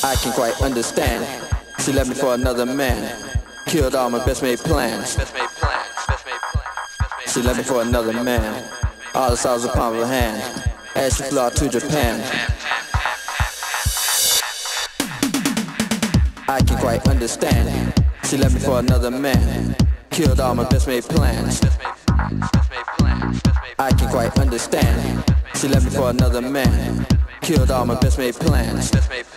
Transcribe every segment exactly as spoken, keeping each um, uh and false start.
I can't quite understand. She left me for another man. Killed all my best made plans. She left me for another man. All the stars upon her hand. As she flew out to Japan. I can't quite understand. She left me for another man. Killed all my best made plans. I can't quite understand. She left me for another man. Killed all my best made plans.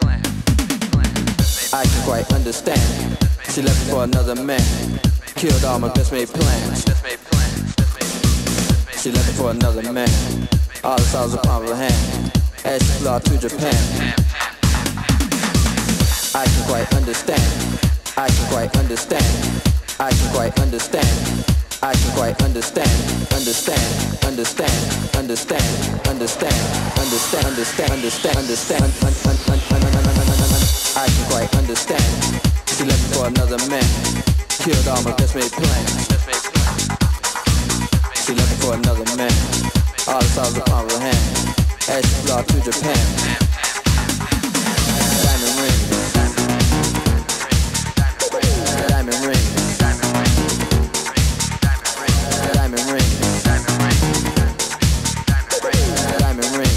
I can't quite understand. She left me for another man. Killed all my best made plans. She left me for another man. All the stars upon her hand. As she flew out to Japan. I can quite understand. I can quite understand. I can quite understand. I can quite understand. Understand. Understand. Understand. Understand. Understand. Understand. Understand. Understand. I can quite understand. She left me for another man. Killed all my best made plans. She left me for another man. All the stars upon her hand. As she flew out to Japan. Diamond ring. Diamond ring. Diamond ring. Diamond ring.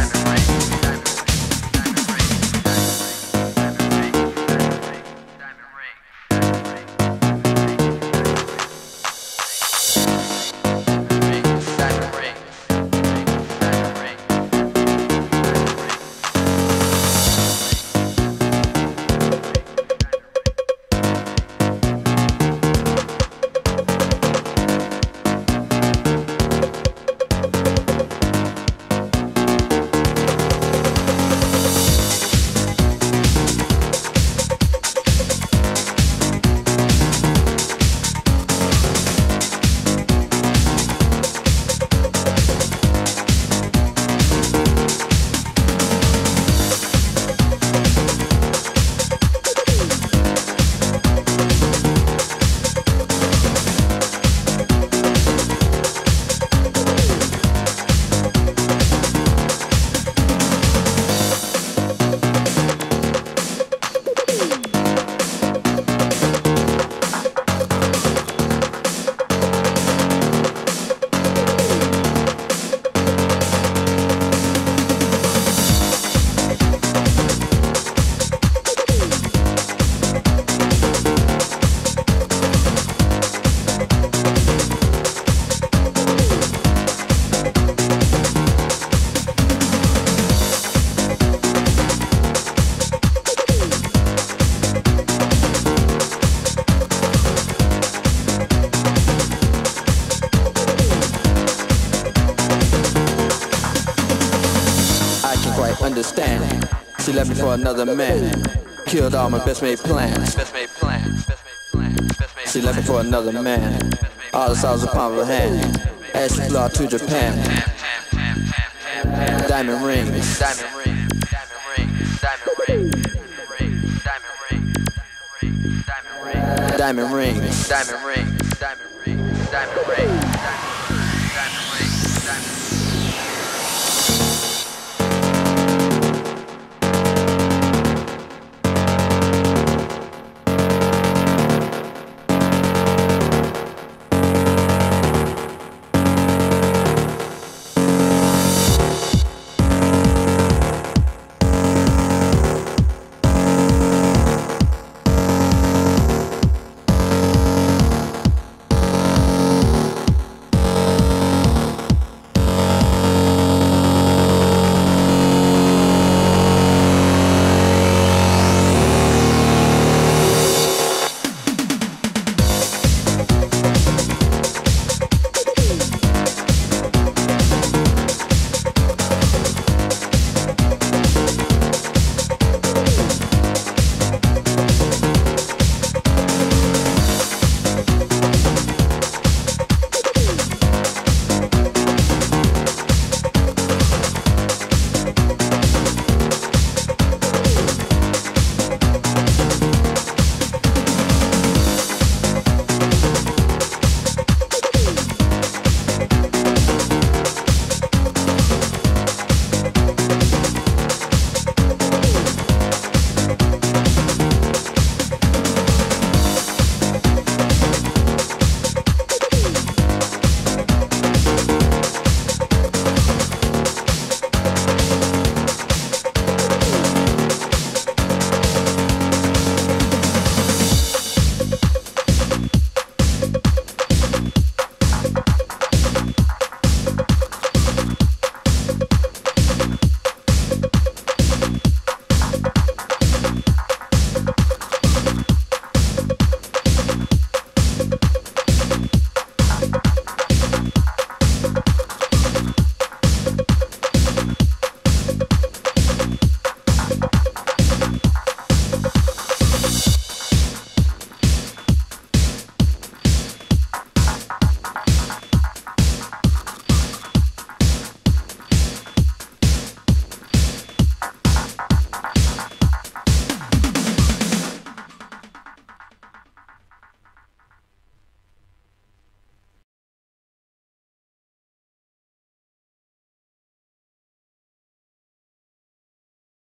Understand. She left me for another man. Killed all my best made plans. She left me for another man. All the stars upon her hand. As she flew out to Japan. Diamond rings. Diamond rings. Diamond rings. Diamond rings. Diamond rings. Diamond rings. Diamond rings. Diamond rings.